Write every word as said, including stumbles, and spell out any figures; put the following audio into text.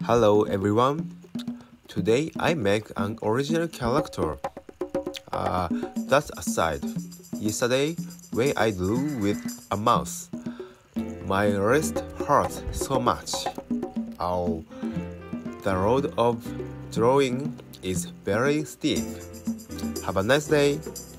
Hello everyone. Today I make an original character. Uh, that's aside. Yesterday when I drew with a mouse, my wrist hurt so much. Oh, the road of drawing is very steep. Have a nice day.